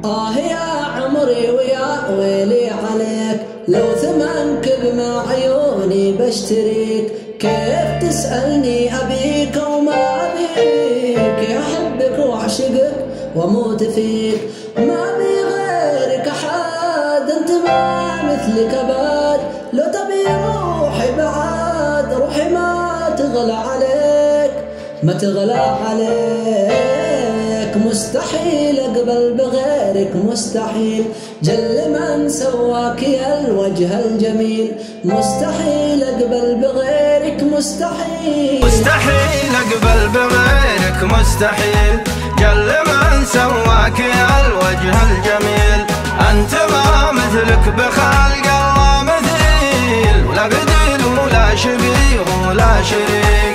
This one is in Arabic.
يا عمري ويا ويلي عليك، لو ثمنك بما عيوني بشتريك. كيف تسألني أبيك وما أبيك؟ أحبك وأعشقك وأموت فيك. ما بي غيرك أحد، أنت ما مثلك أبد. لو تبي روحي بعد، روحي ما تغلى عليك، ما تغلى عليك. مستحيل أقبل بغيرك، مستحيل. جل من سواك يا الوجه الجميل. مستحيل أقبل بغيرك، مستحيل. مستحيل أقبل بغيرك، مستحيل. جل من سواك يا الوجه الجميل. أنت ما مثلك بخلق الله مثيل، لا بديل ولا شبيه ولا شريك.